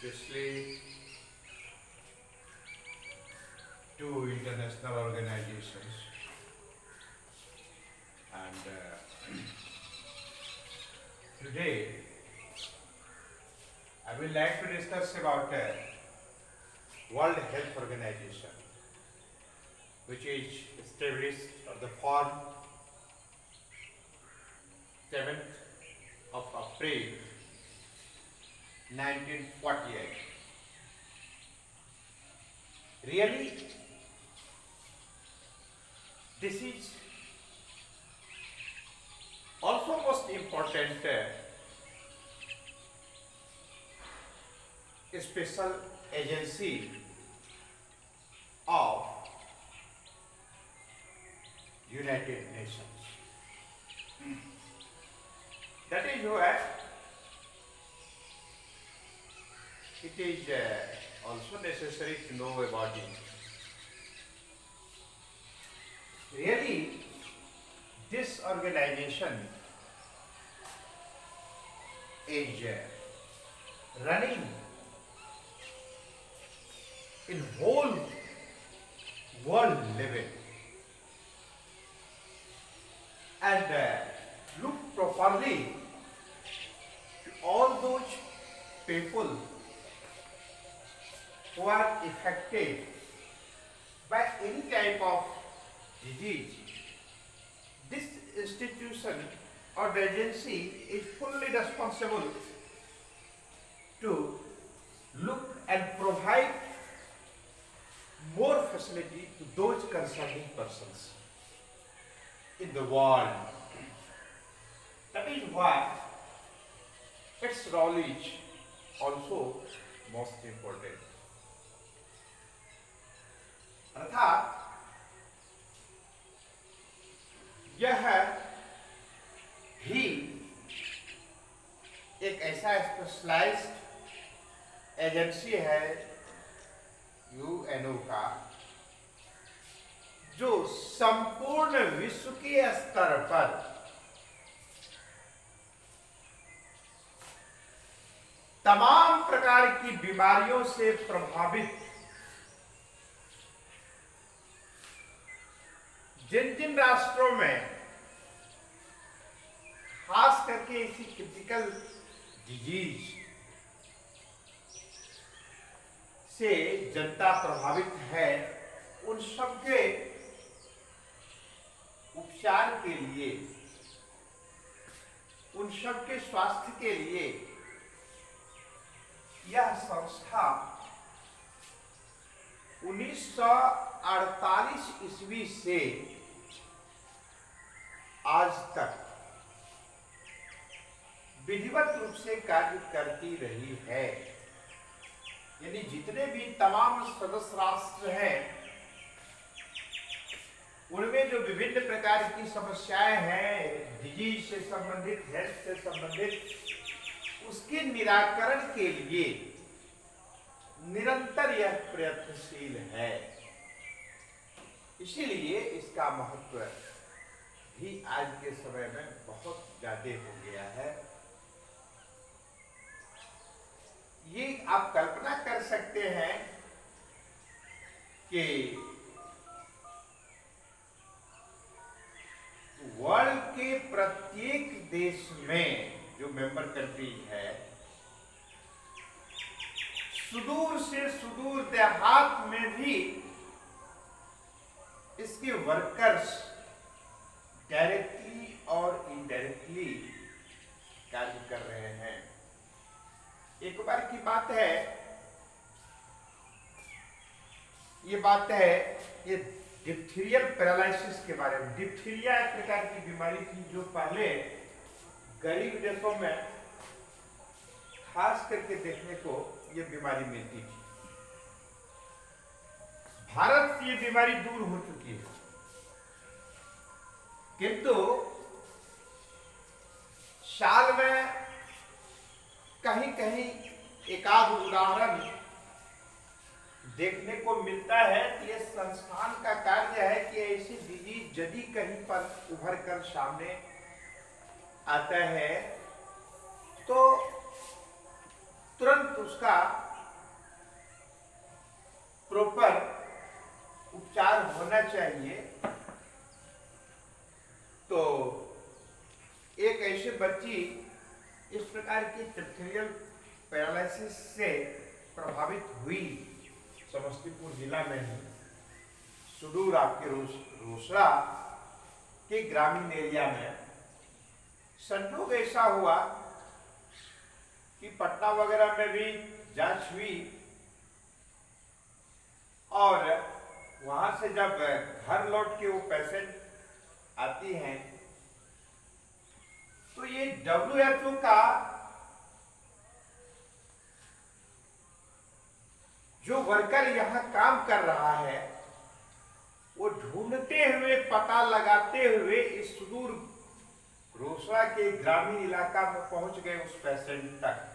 especially to international organizations. And today I would like to discuss about World Health Organization, which is established or the form 7th of April 1948. Really, this is also most important special agency of United Nations. That is why it is also necessary to know about it. Really, this organization is running in whole world level and look properly to all those people who are affected by any type of disease. This institution or the agency is fully responsible to look and provide more facility to those concerning persons in the world. That is why its role is also most important. अर्थात यह भी एक ऐसा specialised agency है UNO का, जो संपूर्ण विश्व के स्तर पर तमाम प्रकार की बीमारियों से प्रभावित जिन जिन राष्ट्रों में खास करके इसी क्रिटिकल डिजीज से जनता प्रभावित है, उन सबके उपचार के लिए, उन सबके स्वास्थ्य के लिए यह संस्था 1948 ईस्वी से आज तक विधिवत रूप से कार्य करती रही है। यानी जितने भी तमाम सदस्य राष्ट्र हैं, उनमें जो विभिन्न प्रकार की समस्याएं हैं, डिजीज से संबंधित, हेल्थ से संबंधित, उसके निराकरण के लिए निरंतर यह प्रयत्नशील है। इसीलिए इसका महत्व भी आज के समय में बहुत ज्यादा हो गया है। ये आप कल्पना कर सकते हैं कि वर्ल्ड के प्रत्येक देश में जो मेंबर कंट्री है, सुदूर से सुदूर देहात में भी इसके वर्कर्स डायरेक्टली और इनडायरेक्टली कार्य कर रहे हैं। एक बार की बात है, ये डिप्थीरियल पैरालिसिस के बारे में। डिप्थीरिया एक प्रकार की बीमारी थी जो पहले गरीब देशों में खास करके देखने को ये बीमारी मिलती थी। भारत से ये बीमारी दूर हो चुकी है, किंतु साल में कहीं कहीं एकाध उदाहरण देखने को मिलता है कि यह संस्थान का कार्य है कि ऐसी डिजीज यदि कहीं पर उभर कर सामने आता है तो तुरंत उसका चाहिए। तो एक ऐसे बच्ची इस प्रकार की टेक्सोरियल पैरालिसिस से प्रभावित हुई समस्तीपुर जिला में ही, सुदूर आपके रोसड़ा के ग्रामीण एरिया में। संयोग ऐसा हुआ कि पटना वगैरह में भी जांच हुई और वहां से जब घर लौट के वो पेशेंट आती हैं तो ये WHO का जो वर्कर यहां काम कर रहा है वो ढूंढते हुए, पता लगाते हुए इस सुदूर रोसड़ा के ग्रामीण इलाका में पहुंच गए उस पेशेंट तक।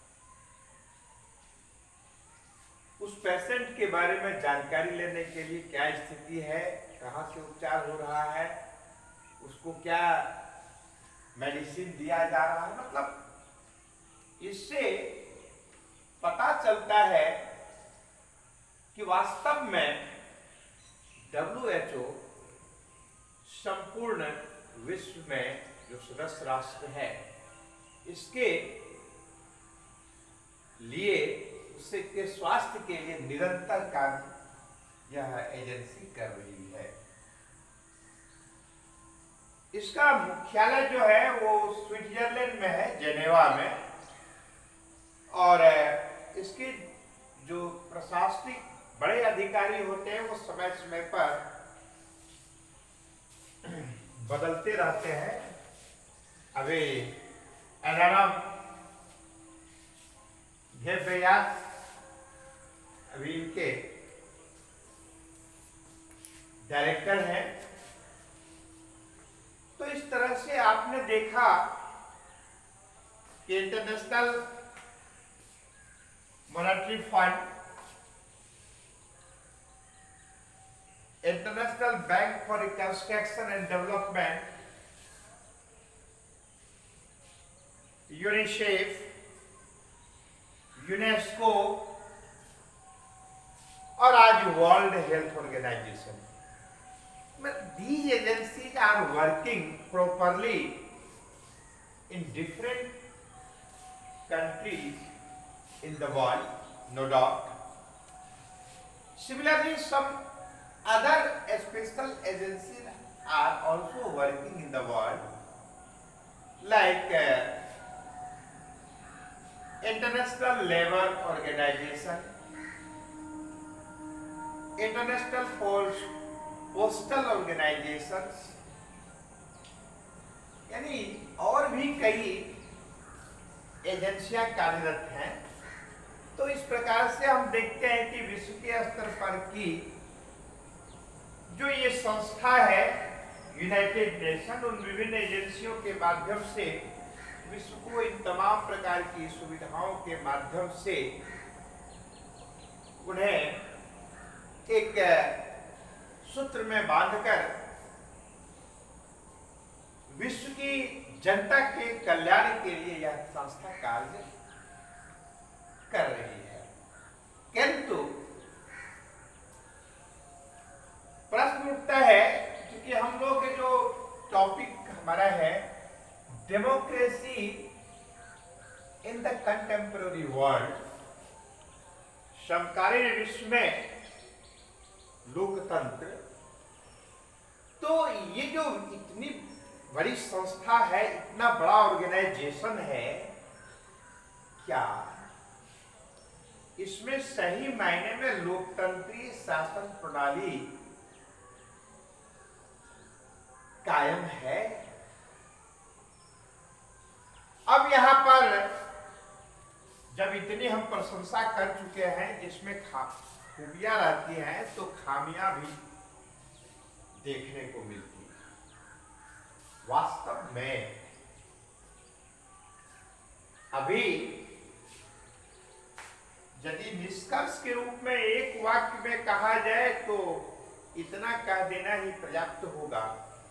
उस पेशेंट के बारे में जानकारी लेने के लिए, क्या स्थिति है, कहां से उपचार हो रहा है, उसको क्या मेडिसिन दिया जा रहा है, मतलब इससे पता चलता है कि वास्तव में WHO संपूर्ण विश्व में जो सदस्य राष्ट्र है इसके लिए, उससे के स्वास्थ्य के लिए निरंतर कार्य यह एजेंसी कर रही है। इसका मुख्यालय जो है वो स्विट्जरलैंड में है, जेनेवा में, और इसके जो प्रशासनिक बड़े अधिकारी होते हैं वो समय समय पर बदलते रहते हैं। अभी एलाराम घेबेयास अभी इनके डायरेक्टर हैं। तो इस तरह से आपने देखा कि international monetary fund, international bank for reconstruction and development, UNICEF, UNESCO और आज world health organization, these agencies are working properly in different countries in the world, no doubt. Similarly, some other special agencies are also working in the world, like International Labour Organization, International postal organizations, यानी और भी कई एजेंसियां कार्यरत हैं। तो इस प्रकार से हम देखते हैं कि विश्व के स्तर पर की जो ये संस्था है यूनाइटेड नेशन, उन विभिन्न एजेंसियों के माध्यम से विश्व को इन तमाम प्रकार की सुविधाओं के माध्यम से उन्हें एक सूत्र में बांधकर विश्व की जनता के कल्याण के लिए यह संस्था कार्य कर रही है। किंतु प्रश्न उठता है, क्योंकि हम लोग जो टॉपिक हमारा है democracy in the contemporary world, समकालीन विश्व में लोकतंत्र, तो ये जो इतनी बड़ी संस्था है, इतना बड़ा ऑर्गेनाइजेशन है, क्या इसमें सही मायने में लोकतंत्रीय शासन प्रणाली कायम है? अब यहां पर जब इतनी हम प्रशंसा कर चुके हैं, जिसमें खूबियां रहती हैं तो खामियां भी देखने को मिलती हैं। वास्तव में अभी यदि निष्कर्ष के रूप में एक वाक्य में कहा जाए तो इतना कह देना ही पर्याप्त होगा,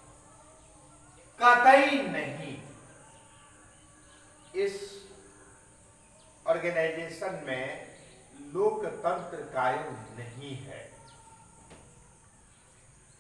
कतई नहीं इस ऑर्गेनाइजेशन में लोकतंत्र कायम नहीं है।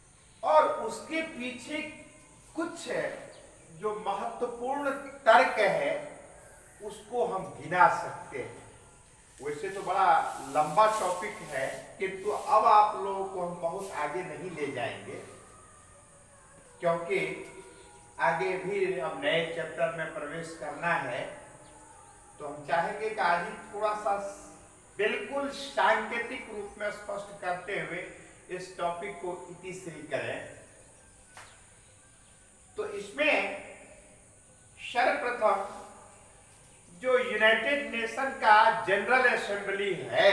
उसके पीछे कुछ जो महत्वपूर्ण तर्क है उसको हम गिना सकते हैं। वैसे तो बड़ा लंबा टॉपिक है, किंतु अब आप लोगों को हम बहुत आगे नहीं ले जाएंगे, क्योंकि आगे भी हम नए चैप्टर में प्रवेश करना है। तो हम चाहेंगे कि आज ही थोड़ा सा बिल्कुल सांकेतिक रूप में स्पष्ट करते हुए इस टॉपिक को इतिश्री करें। तो इसमें सर्वप्रथम जो यूनाइटेड नेशन का जनरल असेंबली है,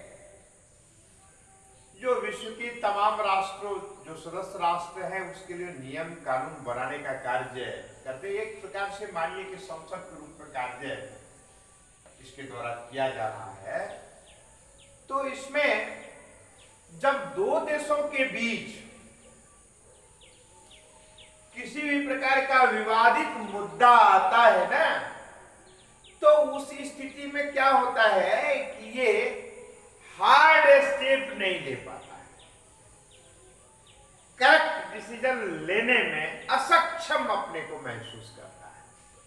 जो विश्व की तमाम राष्ट्रों जो सदस्य राष्ट्र हैं उसके लिए नियम कानून बनाने का कार्य करते, एक प्रकार से मानिए कि संसद के रूप में कार्य इसके द्वारा किया जा रहा है। तो इसमें जब दो देशों के बीच किसी भी प्रकार का विवादित मुद्दा आता है ना, तो उस स्थिति में क्या होता है कि ये हार्ड स्टेप नहीं ले पाता है, करेक्ट डिसीजन लेने में असक्षम अपने को महसूस करता है।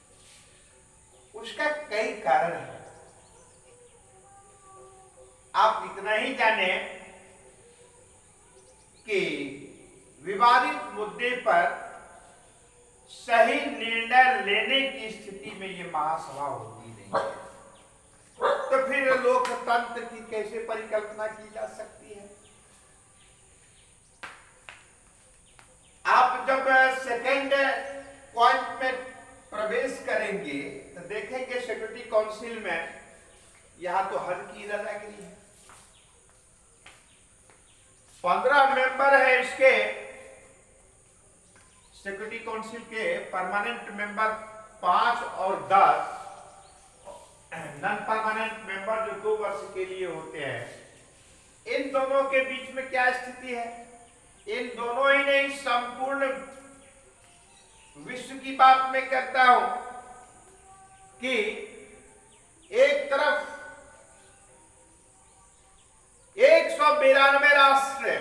उसका कई कारण है। आप इतना ही जाने कि विवादित मुद्दे पर सही निर्णय लेने की स्थिति में ये महासभा होती नहीं है, तो फिर लोकतंत्र की कैसे परिकल्पना की जा सकती है। आप जब सेकेंड पॉइंट में प्रवेश करेंगे तो देखेंगे सिक्योरिटी काउंसिल में यहां तो हर की दादागिरी है। 15 मेंबर है इसके सिक्योरिटी काउंसिल के, परमानेंट मेंबर 5 और 10 नॉन परमानेंट मेंबर जो 2 वर्ष के लिए होते हैं। इन दोनों के बीच में क्या स्थिति है? इन दोनों ही नहीं, संपूर्ण विश्व की बात मैं करता हूं कि एक तरफ 192 राष्ट्र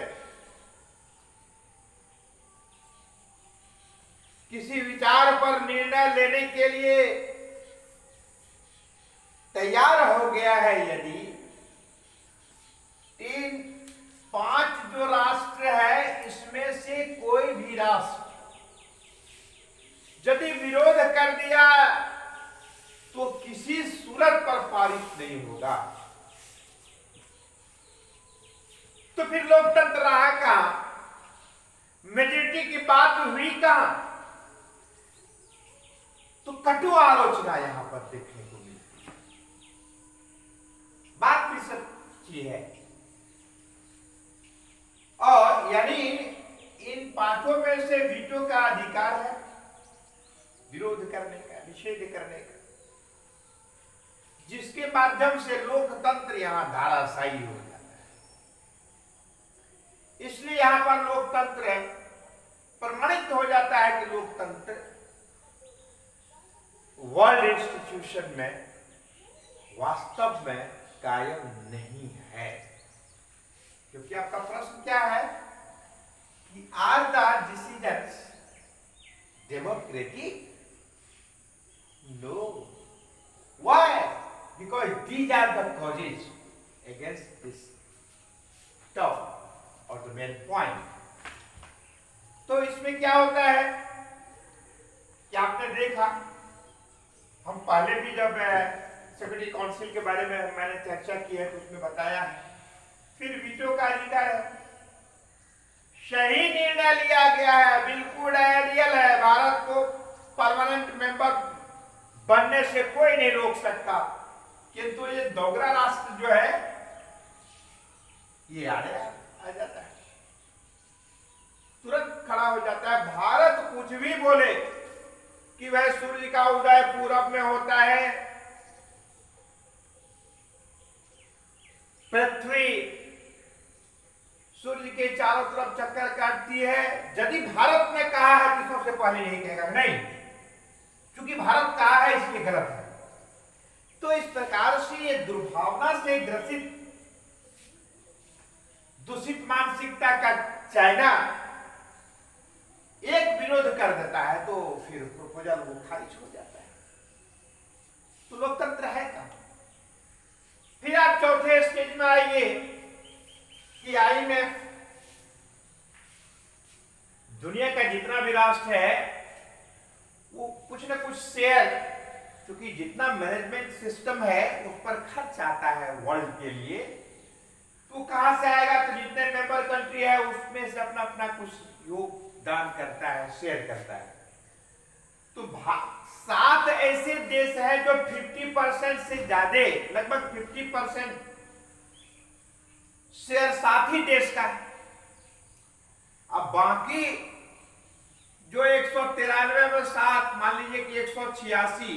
किसी विचार पर निर्णय लेने के लिए तैयार हो गया है। यदि 5 जो राष्ट्र है इसमें से कोई भी राष्ट्र यदि विरोध कर दिया तो किसी सूरत पर पारित नहीं होगा। तो फिर लोकतंत्र रहा कहां? मेजॉरिटी की बात हुई कहां? तो कटु आलोचना यहां पर देखने को मिलती है। बात भी सच्ची है। और यानी इन 5 में से वीटो का अधिकार है, विरोध करने का, निषेध करने का, जिसके माध्यम से लोकतंत्र यहां धाराशायी हो जाता है। इसलिए यहां पर लोकतंत्र प्रमाणित हो जाता है कि लोकतंत्र वर्ल्ड इंस्टीट्यूशन में वास्तव में कायम नहीं है। क्योंकि आपका प्रश्न क्या है कि are the decisions democratic? No. Why? Because these are the causes against this top और द मेन पॉइंट। तो इसमें क्या होता है कि आपने देखा, हम पहले भी जब सिक्योरिटी काउंसिल के बारे में मैंने चर्चा की है तो उसमें बताया है। फिर वीटो का अधिकार है, सही निर्णय लिया गया है, बिल्कुल आइडियल है, भारत को परमानेंट मेंबर बनने से कोई नहीं रोक सकता। किंतु ये दोगला राष्ट्र जो है ये आड़े आ जाता है, तुरंत खड़ा हो जाता है। भारत कुछ भी बोले कि वह सूर्य का उदय पूरब में होता है, पृथ्वी सूर्य के चारों तरफ चक्कर काटती है। यदि भारत ने कहा है कि सबसे पहले यही कहेगा नहीं, क्योंकि भारत कहा है इसलिए गलत है। तो इस प्रकार से ये दुर्भावना से ग्रसित दूषित मानसिकता का चाइना एक विरोध कर देता है तो फिर प्रपोजल वो खारिज हो जाता है। तो लोकतंत्र है कहां? फिर आप चौथे स्टेज में आइए कि IMF, दुनिया का जितना भी राष्ट्र है वो कुछ ना कुछ शेयर, क्योंकि जितना मैनेजमेंट सिस्टम है उस पर खर्च आता है वर्ल्ड के लिए, तो कहां से आएगा? तो जितने मेंबर कंट्री है उसमें से अपना अपना कुछ योगदान करता है, शेयर करता है। तो 7 ऐसे देश हैं जो 50% से ज्यादा, लगभग 50% शेयर 7 ही देश का है। अब बाकी जो 193 में 7, मान लीजिए कि 186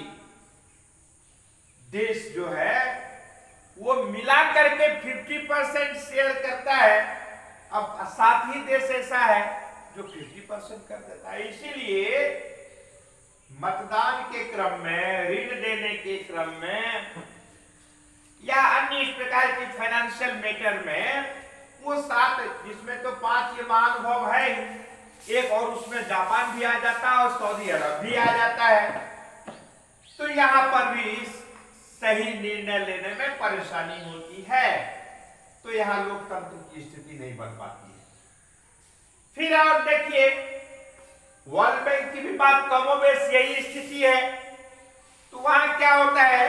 देश जो है वो मिला करके 50% शेयर करता है। अब 7 ही देश ऐसा है जो 50% कर देता है। इसीलिए मतदान के क्रम में, ऋण देने के क्रम में या अन्य इस प्रकार की फाइनेंशियल मैटर में वो 7, जिसमें तो 5 ये महानुभाव है, एक और उसमें जापान भी आ जाता है और सऊदी अरब भी आ जाता है। तो यहां पर भी सही निर्णय लेने में परेशानी होती है, तो यहां लोकतंत्र की स्थिति नहीं बन पाती है। फिर आप देखिए वर्ल्ड बैंक की भी बात कमोबेश यही स्थिति है। तो वहां क्या होता है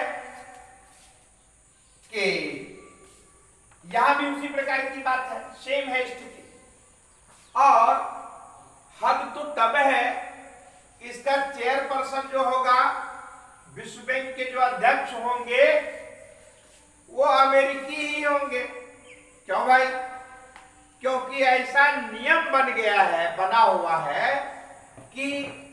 कि यहां भी उसी प्रकार की बात है, सेम है स्थिति। और हद तो तब है, इसका चेयरपर्सन जो होगा, विश्व बैंक के जो अध्यक्ष होंगे वो अमेरिकी ही होंगे। क्यों भाई? क्योंकि ऐसा नियम बन गया है, बना हुआ है कि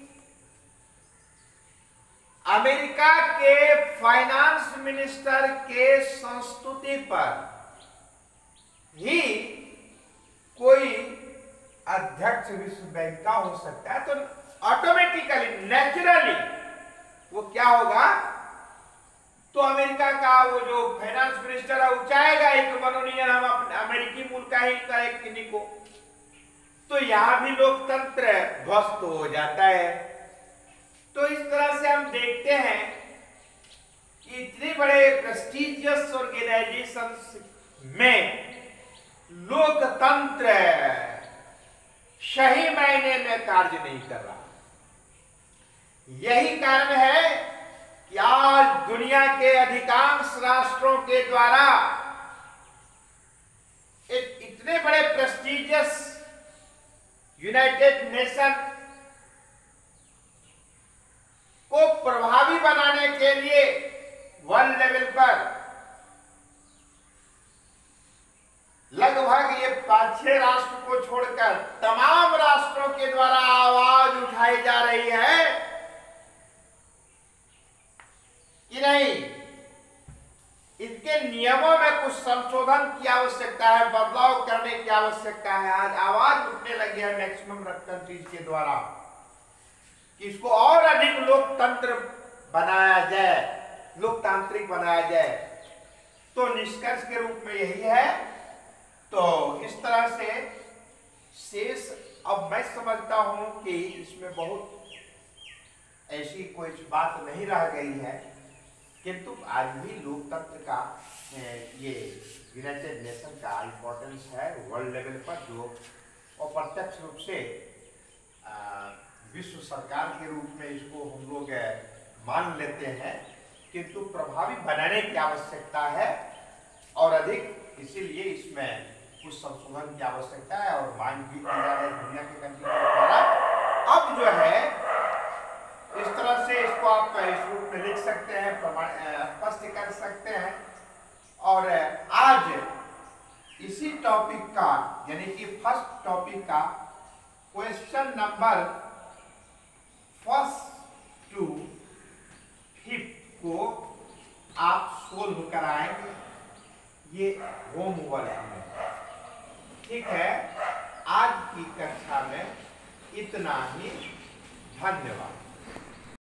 अमेरिका के फाइनेंस मिनिस्टर के संस्तुति पर ही कोई अध्यक्ष विश्व बैंक का हो सकता है। तो ऑटोमेटिकली, नेचुरली वो क्या होगा? तो अमेरिका का वो जो फाइनेंस मिनिस्टर है वो चाहेगा एक मनोनियन हम अपने अमेरिकी मूल का ही का एक किन्हीं को। तो यहां भी लोकतंत्र ध्वस्त हो जाता है। तो इस तरह से हम देखते हैं कि इतने बड़े प्रेस्टिजियस ऑर्गेनाइजेशंस में लोकतंत्र सही मायने में कार्य नहीं कर रहा। यही कारण है कि आज दुनिया के अधिकांश राष्ट्रों के द्वारा एक इतने बड़े प्रेस्टिजियस यूनाइटेड नेशन को प्रभावी बनाने के लिए वर्ल्ड लेवल पर लगभग ये 5-6 राष्ट्र को छोड़कर तमाम राष्ट्रों के द्वारा आवाज उठाई जा रही है कि नहीं, इसके नियमों में कुछ संशोधन की आवश्यकता है, बदलाव करने की आवश्यकता है। आज आवाज उठने लगी है मैक्सिमम कंट्रीज के द्वारा कि इसको और अधिक लोकतंत्र बनाया जाए, लोकतांत्रिक बनाया जाए। तो निष्कर्ष के रूप में यही है। तो इस तरह से शेष, अब मैं समझता हूं कि इसमें बहुत ऐसी कोई बात नहीं रह गई है, किंतु आज भी लोकतंत्र का ये यूनाइटेड नेशन का इम्पोर्टेंस है वर्ल्ड लेवल पर, जो अप्रत्यक्ष रूप से विश्व सरकार के रूप में इसको हम लोग मान लेते हैं, किंतु प्रभावी बनाने की आवश्यकता है और अधिक, इसीलिए इसमें कुछ संशोधन की आवश्यकता है और मांग भी की जा रही है दुनिया के कंट्री के द्वारा। अब जो है इस तरह से इसको आप इस रूप में लिख सकते हैं, स्पष्ट कर सकते हैं। और आज इसी टॉपिक का, यानी कि फर्स्ट टॉपिक का क्वेश्चन नंबर 1 to 5 को आप सोल्व कराएंगे, ये होमवर्क में। ठीक है, आज की कक्षा में इतना ही। धन्यवाद।